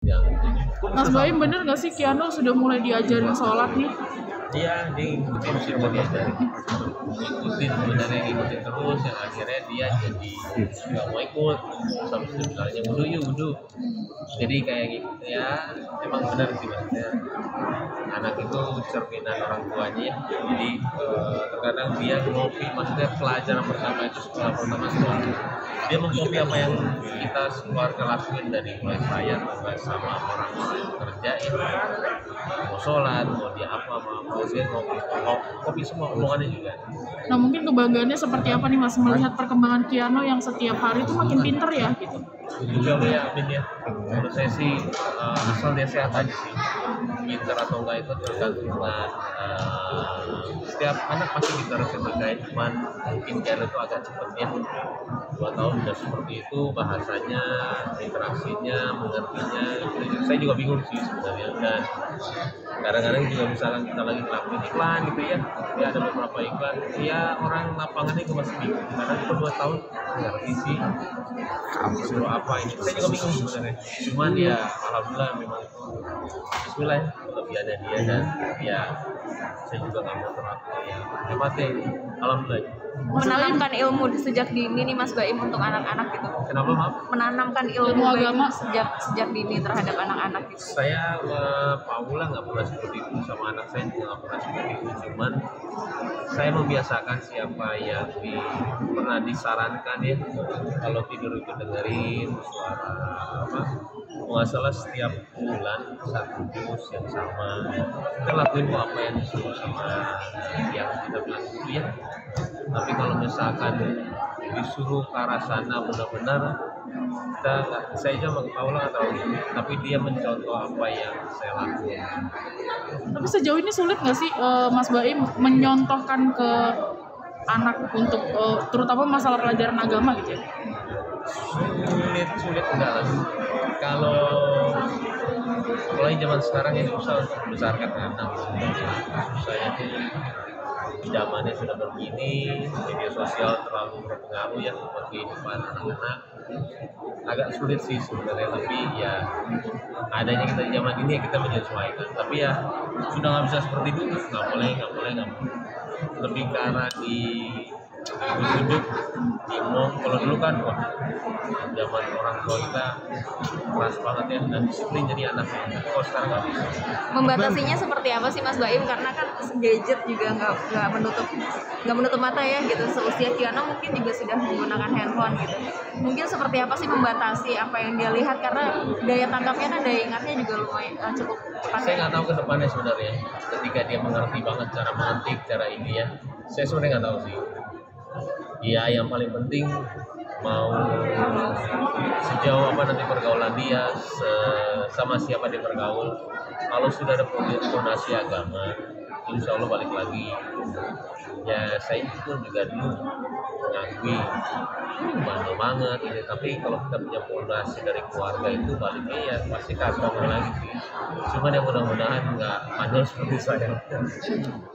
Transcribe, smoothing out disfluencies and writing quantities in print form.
yang Mas Baim, bener nggak sih Kiano sudah mulai diajarin sholat nih? dia ngikutin sih mau diajarin, ngikutin terus yang akhirnya dia jadi nggak mau ikut sampai sebenarnya wudhu jadi kayak gitu ya. Emang benar sih maksudnya anak itu cerminan orang tuanya ya. Jadi terkadang dia ngopi, maksudnya pelajaran pertama itu sekolah pertama sekolah dia mengkopi apa yang kita keluarga lakuin dari mulai saya sama orang kerja ya, mau sholat mau dia apa mau dia kopi semua omongannya juga. Nah mungkin kebanggaannya seperti apa nih Mas melihat perkembangan Kiano yang setiap hari itu makin pinter ya gitu? Juga ya Amin ya, menurut saya sih asal dia sehat aja sih, pinter atau enggak itu tergantung dengan setiap anak pasti pinter sih terkait, cuman mungkin Kiano itu agak cepet ya, 2 tahun udah seperti itu bahasanya, interaksinya, mengertinya. Saya juga bingung sih sebenarnya, dan kadang-kadang juga misalkan kita lagi ngelakuin iklan gitu ya ada beberapa iklan ya orang lapangannya juga masih bingung karena kita 2 tahun ngerti sih suruh apa ini, saya juga bingung sebenarnya. Cuman ya alhamdulillah memang itu bismillah ya kelebihannya dia, dan ya saya juga nggak mau terlalu ya hematnya alhamdulillah. Menanamkan ilmu sejak dini nih Mas Baim untuk anak-anak gitu. Kenapa maaf? Menanamkan ilmu agama sejak dini terhadap anak-anak gitu. Saya Paula nggak pernah seperti itu, sama anak saya juga nggak pernah seperti itu. Cuman saya membiasakan siapa yang pernah disarankan ya kalau tidur itu dengerin suara apa nggak salah setiap bulan 1 juz yang sama kita lakuin kok apa yang disuruh sama yang kita bilang dulu ya. Tapi kalau misalkan disuruh ke arah sana benar-benar saya juga Paula nggak tahu, tapi dia mencontoh apa yang saya lakukan. Tapi sejauh ini sulit nggak sih Mas Baim menyontohkan ke anak untuk terutama masalah pelajaran agama gitu ya? Sulit enggak lah. Kalau mulai zaman sekarang ya susah untuk membesarkan anak. Saya tuh zamannya sudah begini, media sosial terlalu berpengaruh ya buat kehidupan anak-anak. Agak sulit sih sebenarnya, tapi ya adanya kita di zaman ini ya kita menyesuaikan. Tapi ya sudah nggak bisa seperti dulu, nggak boleh. Lebih ke arah ditunjuk, dimong. Kalau dulu kan wah, zaman orang tua kita keras banget ya dan disiplin jadi anaknya. Kalau sekarang nggak bisa. Membatasinya seperti apa sih Mas Baim? Karena kan gadget juga nggak menutup mata ya gitu. Seusia Kiano mungkin juga sudah menggunakan handphone gitu. Mungkin seperti apa sih membatasi apa yang dia lihat, karena daya tangkapnya dan daya ingatnya juga lumayan cukup cepat. Saya nggak tahu ke depannya sebenarnya. Ketika dia mengerti banget cara mengetik, cara ini ya, saya sebenarnya nggak tahu sih. Ya yang paling penting mau sejauh apa nanti pergaulan dia sama siapa dia bergaul. Kalau sudah ada fondasi agama, insya Allah balik lagi. Ya saya pun juga dulu mengakui bandel banget ini, tapi kalau kita punya fondasi dari keluarga itu baliknya ya pasti kacau lagi sih. Cuman yang mudah-mudahan nggak bandel seperti saya.